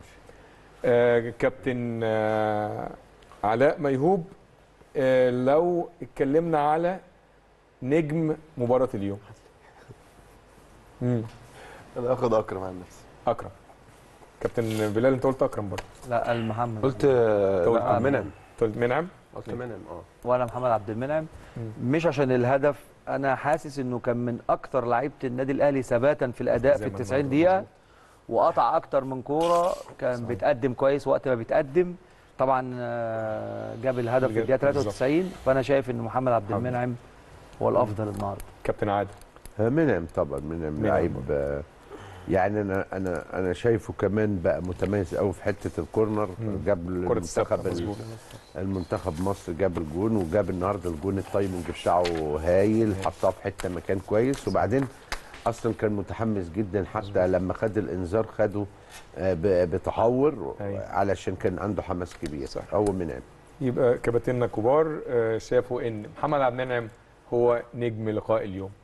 كابتن علاء ميهوب، لو اتكلمنا على نجم مباراة اليوم. انا اخد اكرم عن نفسي. اكرم. كابتن بلال انت قلت اكرم برضه. لا المحمد. قلت منعم. قلت منعم. قلت منعم وانا محمد عبد المنعم. مش عشان الهدف، انا حاسس انه كان من اكتر لعيبه النادي الاهلي ثباتا في الاداء في ال 90 دقيقه، وقطع اكتر من كوره، كان بيتقدم كويس وقت ما بيتقدم. طبعا جاب الهدف في الدقيقه 93. فانا شايف ان محمد عبد المنعم هو الافضل النهارده. كابتن عادل. منعم طبعا، منعم لعيب يعني انا شايفه كمان بقى متميز قوي في حته الكورنر. جاب المنتخب مصر، جاب الجون، وجاب النهارده الجون التايمنج بتاعه هايل، حطها في حته مكان كويس. وبعدين اصلا كان متحمس جدا، حتى لما خد الانذار خده بتهور علشان كان عنده حماس كبير. هو منعم. يبقى كباتننا كبار شافوا ان محمد عبد المنعم هو نجم لقاء اليوم.